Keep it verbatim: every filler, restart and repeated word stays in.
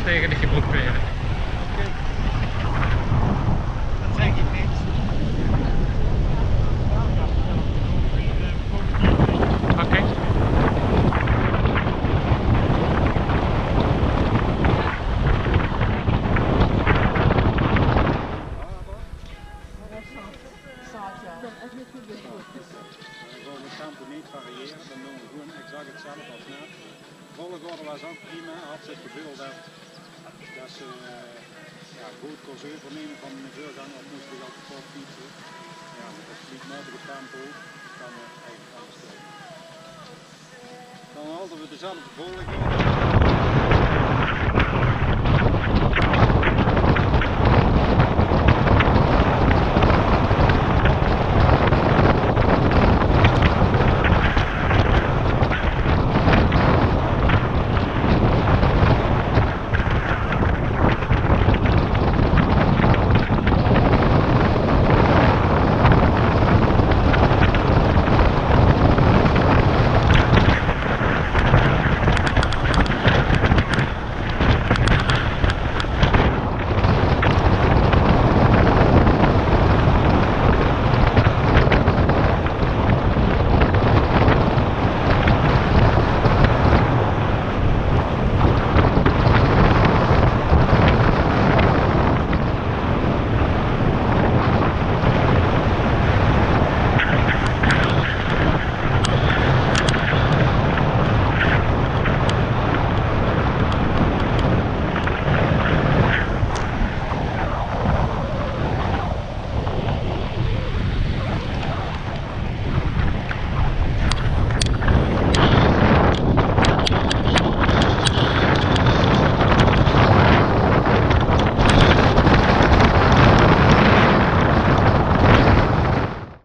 tegen de gebroedperen. Oké. Dat zeg ik niet. Oké. Okay. Gewoon het tempo niet variëren, dan doen we gewoon exact hetzelfde als net. De volgorde was ook prima, had ze het gevoel dat, dat ze uh, ja, goed kon overnemen van de voorgang, of moest ik al kort fietsen. Ja, met het niet nodige tempo kan we even afstellen. Dan hadden we dezelfde volgorde.